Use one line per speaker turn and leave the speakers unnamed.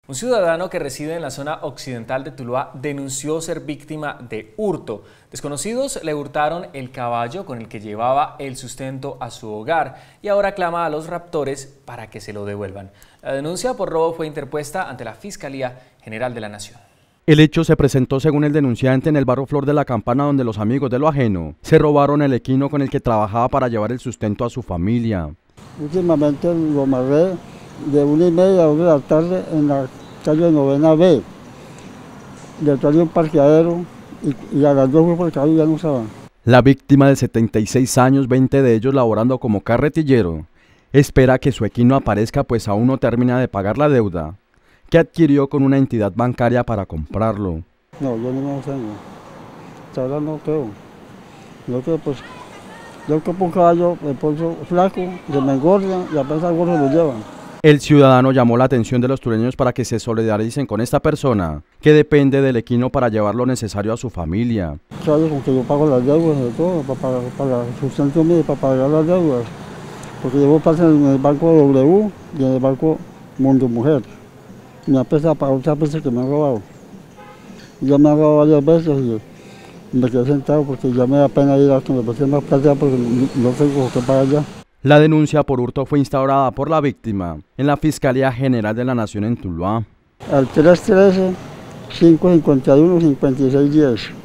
Un ciudadano que reside en la zona occidental de Tuluá denunció ser víctima de hurto. Desconocidos le hurtaron el caballo con el que llevaba el sustento a su hogar y ahora clama a los raptores para que se lo devuelvan. La denuncia por robo fue interpuesta ante la Fiscalía General de la Nación.
El hecho se presentó, según el denunciante, en el barrio Flor de la Campana, donde los amigos de lo ajeno se robaron el equino con el que trabajaba para llevar el sustento a su familia.
Últimamente lo amarré de 1:30 a 2 de la tarde en la calle 9ª B. Le traía un parqueadero y a las 2 fue por el caballo y ya no usaba.
La víctima de 76 años, 20 de ellos laborando como carretillero, espera que su equino aparezca, pues aún no termina de pagar la deuda que adquirió con una entidad bancaria para comprarlo.
No, yo no me lo tengo. Hasta ahora no creo. Yo creo, pues, yo compro un caballo de pollo flaco, se me engorda y apenas algo se lo llevan.
El ciudadano llamó la atención de los tureños para que se solidaricen con esta persona, que depende del equino para llevar lo necesario a su familia.
Claro, con que yo pago las deudas de todo, para el sustento mío y para pagar las deudas. Porque llevo plata en el banco W y en el banco Mundo Mujer. Me apesa para otras veces que me han robado. Ya me han robado varias veces y me quedé sentado porque ya me da pena ir a que me pasen más plata porque no tengo que pagar ya.
La denuncia por hurto fue instaurada por la víctima en la Fiscalía General de la Nación en Tuluá.
Al 313-551-5610.